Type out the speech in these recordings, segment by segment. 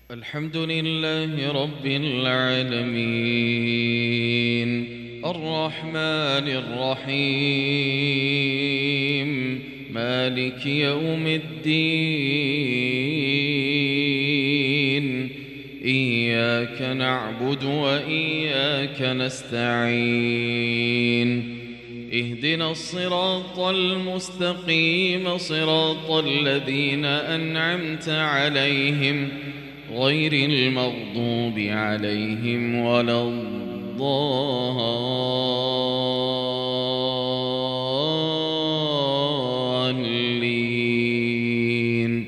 الحمد لله رب العالمين الرحمن الرحيم مالك يوم الدين إياك نعبد وإياك نستعين اهدنا الصراط المستقيم صراط الذين أنعمت عليهم غير المغضوب عليهم ولا الضالين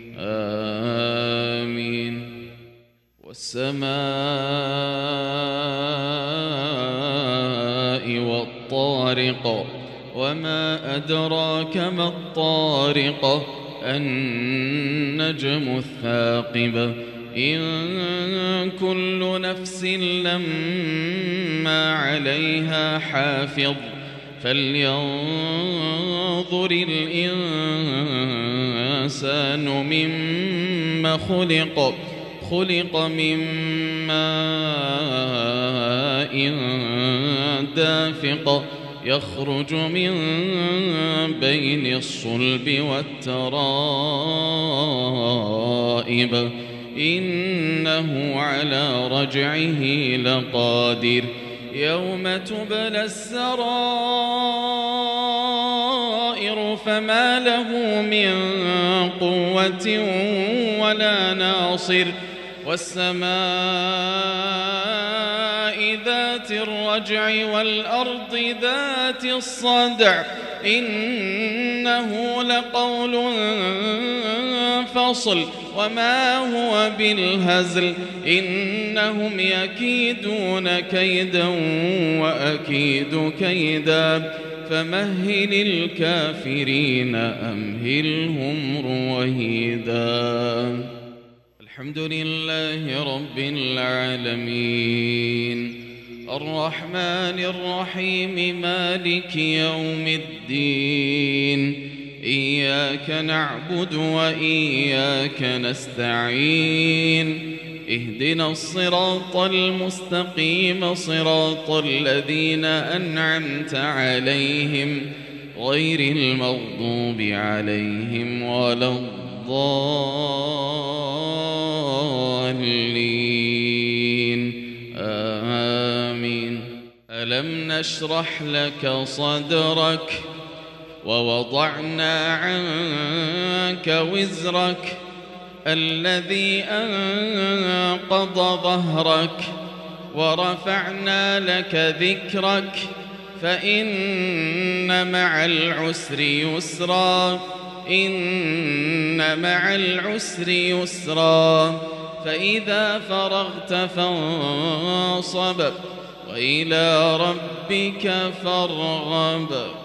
آمين. والسماء والطارق وما أدراك ما الطارق النجم الثاقب إن كل نفس لما عليها حافظ فلينظر الإنسان مما خلق من ماء دافق يخرج من بين الصلب والترائب إنه على رجعه لقادر يوم تبلى السرائر فما له من قوة ولا ناصر والسماء ذات الرجع والأرض ذات الصدع إنه لقول فصل وما هو بالهزل إنهم يكيدون كيدا وأكيد كيدا فمهل الكافرين أمهلهم رويدا. الحمد لله رب العالمين الرحمن الرحيم مالك يوم الدين إياك نعبد وإياك نستعين اهدنا الصراط المستقيم صراط الذين أنعمت عليهم غير المغضوب عليهم ولا الضالين آمين. ألم نشرح لك صدرك ووضعنا عنك وزرك الذي أنقض ظهرك ورفعنا لك ذكرك فإن مع العسر يسرا إن مع العسر يسرا فإذا فرغت فانصب وإلى ربك فارغب.